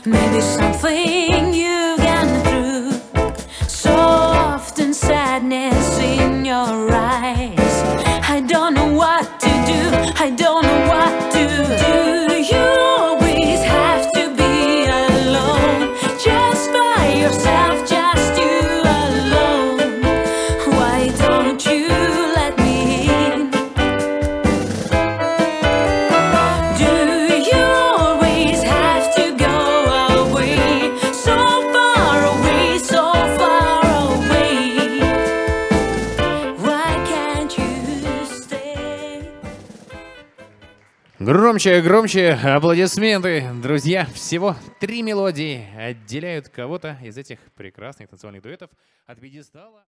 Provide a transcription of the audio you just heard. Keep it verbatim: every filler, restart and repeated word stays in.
Maybe something you've gone through. So often sadness in your eyes. I don't know what to do. I don't know what to do. You always have to be alone, just by yourself, just you alone. Why don't you let me in? Do you always have to go away, so far away, so far away? Why can't you stay? Громче, громче, аплодисменты. Друзья, всего три мелодии отделяют кого-то из этих прекрасных танцевальных дуэтов от пьедестала.